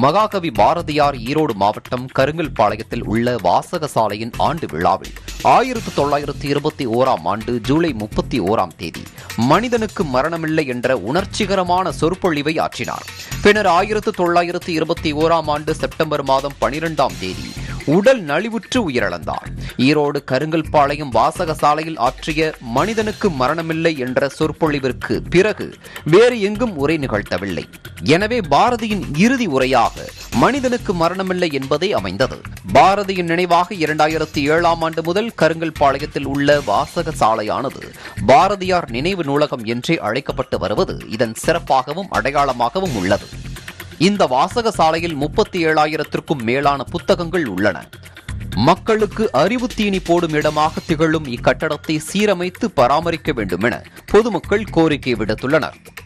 மகாகவி பாரதியார் ஈரோடு மாவட்டம் கருங்கல்பாளையத்தில் உள்ள வாசக சாலையின் ஆண்டு விழாவில் 1921ஆம் ஆண்டு ஜூலை 31ஆம் தேதி மனிதனுக்கு மரணமில்லை என்ற உணர்ச்சிகரமான சொற்பொழிவை ஆற்றினார். பின்னர் 1921ஆம் ஆண்டு செப்டம்பர் மாதம் 12ஆம் தேதி உடல் நலிவுற்று உயிரிழந்தார். ஈரோடு கருங்கல்பாளையம் வாசக சாலையில் ஆற்றிய மனிதனுக்கு மரணமில்லை என்ற சொற்பொழிவிற்கு பிறகு வேறு எங்கும் உரை நிகழ்த்தவில்லை. எனவே பாரதியின் இறுதி உரையாக மனிதனுக்கு மரணமில்லை என்பதே அமைந்தது. பாரதியின் நினைவாக 2007ஆம் ஆண்டு முதல் கருங்கல்பாளையத்தில் உள்ள வாசக சாலையானது பாரதியார் நினைவு நூலகம் என்றே அழைக்கப்பட்டு வருவது இதன் சிறப்பாகவும் அடையாளமாகவும் உள்ளது. இந்த வாசக சாலையில் 37,000த்திற்கும் மேலான புத்தகங்கள் உள்ளன. மக்களுக்கு அறிவு தீனி போடும் இடமாக திகழும் இக்கட்டடத்தை சீரமைத்து பராமரிக்க வேண்டும் என பொதுமக்கள் கோரிக்கை விடுத்துள்ளனர்.